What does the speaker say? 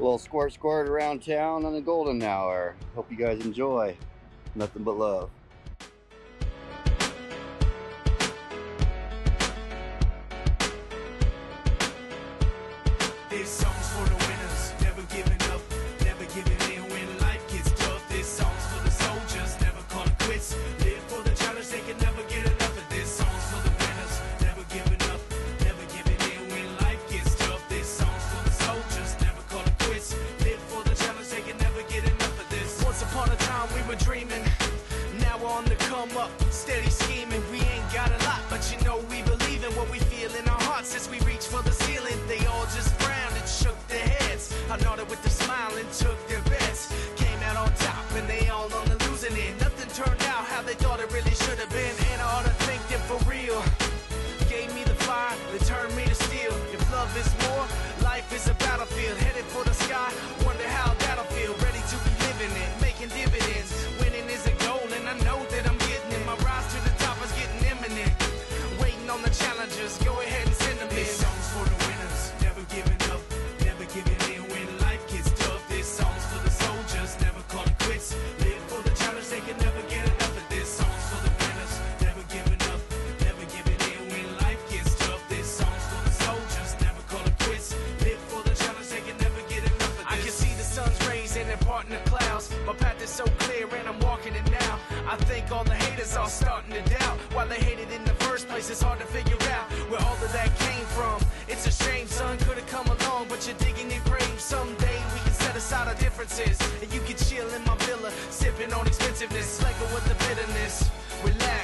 little squirt around town on the golden hour. Hope you guys enjoy. Nothing but love. This song's for the winners, never giving up, never giving in when life gets tough. This song's for the soldiers, never call it quits. Live for the challenge, they can never get enough of this. Song's for the winners, never giving up, never giving in when life gets tough. This song's for the soldiers, never call it quits. Live for the challenge, they can never get enough of this. Once upon a time we were dreaming, now we're on the come up, steady scheming. We ain't got a lot, but you know we believe in what we feel in our hearts as we reach for the ceiling. They all just frowned and shook their heads. I nodded with a smile and took their bets. Came out on top and they all on the losing end. Nothing turned out how they thought it really should have been. And I ought to thank them for real. Gave me the fire, they turned me to steel. If love is war, life is a battlefield. Headed for the sky, wonder how that'll feel. Ready to be living it, making dividends. Winning is a goal and I know that I'm getting it. My rise to the top is getting imminent. Waiting on the challengers, go ahead and send them in. This song's for the winners, never giving up, never giving in when life gets tough. This song's for the soldiers, never call it quits. Live for the challenge, they can never get enough of this. Song's for the winners, never giving up, never giving in when life gets tough. This song's for the soldiers, never call it quits. Live for the challenge, they can never get enough of this. I can see the sun's rays and they're parting the clouds. My path is so clear and I'm walking it now. I think all the haters are starting to doubt why they hated in the first place. It's hard to figure out where all of that came from. It's a shame, son, could've come along, but you're digging your grave. Someday we can set aside our differences and you can chill in my villa, sipping on expensive. Let go with the bitterness, relax.